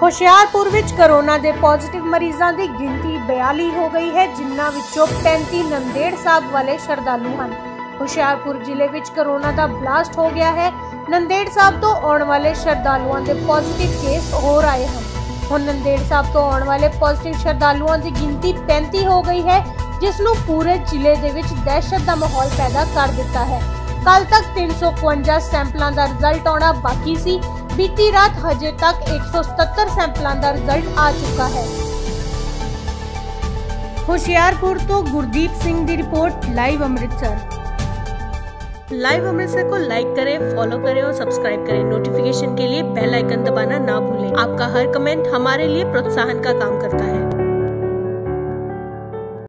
ਹੁਸ਼ਿਆਰਪੁਰ ਵਿੱਚ ਕੋਰੋਨਾ ਦੇ ਪੋਜ਼ਿਟਿਵ ਮਰੀਜ਼ਾਂ ਦੀ ਗਿਣਤੀ 42 ਹੋ ਗਈ ਹੈ, ਜਿਨ੍ਹਾਂ ਵਿੱਚੋਂ 35 ਨੰਦੇੜ ਸਾਹਿਬ ਵਾਲੇ ਸ਼ਰਧਾਲੂ ਹਨ। ਹੁਸ਼ਿਆਰਪੁਰ ਜ਼ਿਲ੍ਹੇ ਵਿੱਚ ਕੋਰੋਨਾ ਦਾ ਬਲਾਸਟ ਹੋ ਗਿਆ ਹੈ। ਨੰਦੇੜ ਸਾਹਿਬ ਤੋਂ ਆਉਣ ਵਾਲੇ ਸ਼ਰਧਾਲੂਆਂ ਦੇ ਪੋਜ਼ਿਟਿਵ ਕੇਸ ਹੋਰ ਆਏ ਹਨ। ਹੁਣ ਨੰਦੇੜ ਸਾਹਿਬ ਤੋਂ ਆਉਣ ਵਾਲੇ ਪੋਜ਼ਿਟਿਵ ਸ਼ਰਧਾਲੂਆਂ ਦੀ ਗਿਣਤੀ 35 ਹੋ ਗਈ ਹੈ, ਜਿਸ ਨੂੰ ਪੂਰੇ ਜ਼ਿਲ੍ਹੇ ਦੇ ਵਿੱਚ ਦਹਿਸ਼ਤ ਦਾ ਮਾਹੌਲ ਪੈਦਾ ਕਰ ਦਿੱਤਾ ਹੈ। ਕੱਲ ਤੱਕ 352 ਸੈਂਪਲਾਂ ਦਾ ਰਿਜ਼ਲਟ ਆਉਣਾ ਬਾਕੀ ਸੀ। बीती रात हजे तक 177 सैंपलों का रिजल्ट आ चुका है। होशियारपुर तो गुरदीप सिंह की report, live Amritsar. Live Amritsar को लाइक करें, फॉलो करें और सब्सक्राइब करें। नोटिफिकेशन के लिए बेल आइकन दबाना ना भूलें। आपका हर कमेंट हमारे लिए प्रोत्साहन का काम करता है।